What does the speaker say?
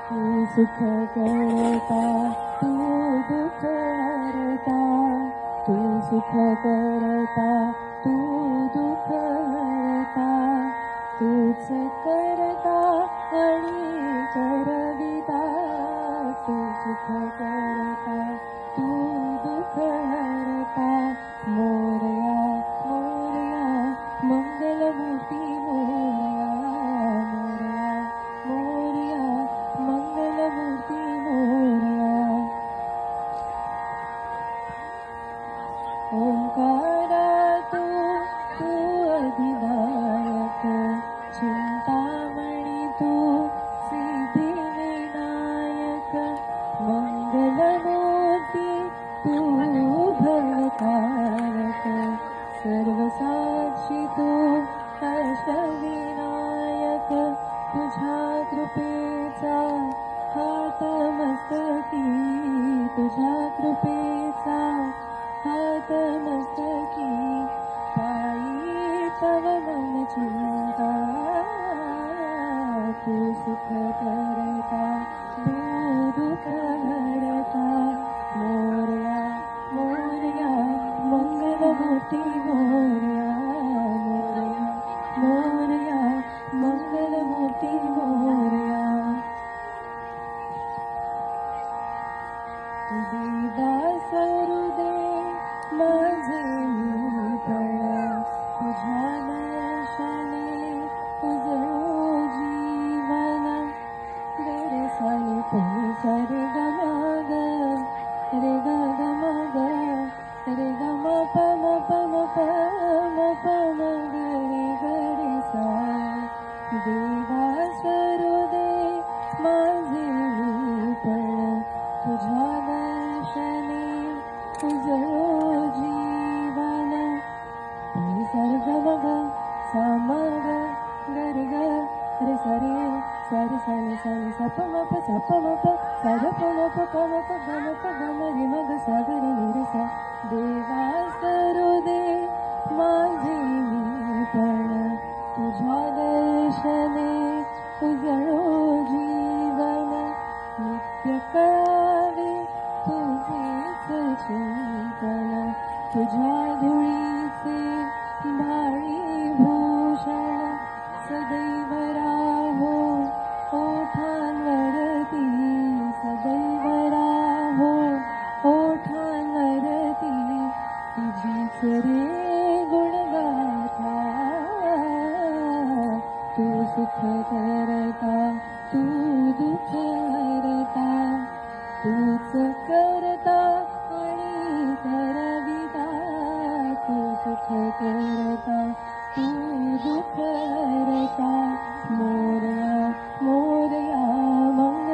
तू सुख करता तू दुःख हरता तू सुख करता तू दुःख हरता तूच करता आणि करविता तू सुख करता तू दुःख हरता मोरया मोरया मंगलमूर्ती मोरया मोरया मोरया मंगलमूर्ती मोरया ओंकारा तू अधिनायक चिंतामणी तू सिद्धिविनायक मंगलमूर्ती तू भवतारक सर्वसाक्षी तू अष्टविनायक तुझ्या कृपेचा हात मस्तकी तुझ्या कृपेचा हात मस्तकी पायी तव मन चिंता तू सुख करता तू दुःख हरता मोरया मोरया मंगलमूर्ती मोरया मोरया मोरया मंगलमूर्ती मोरया देवास हृदय माझे पण तुझ्या दर्शने उजळो जीवन रे साने पुणे सरे गमग रे गमग रे गम पम पम पम पम रे गरे सा देवास हृदय माझे पण तुझ्या दर्शने उजळो जीवन सर्ग मग सामग गर्ग रे सरे सरे सरे सरे सप मप सर पमप पमप गमप गम रे मग सागरे रे सा देवास हृदय माझे पण तुझ्या दर्शने उजळो जीवन नित्य कळावे तुझेच चिंतन तुझ्या धुळीचे भाळी भूषण सदैव राहो ओठांवरती सदैव राहो ओठांवरती तुझीच रे गुणगाथा तू सुख करता तू दुःख हरता तूच करता आणि करविता तू सुख करता तू दुःख हरता मोरया मोरया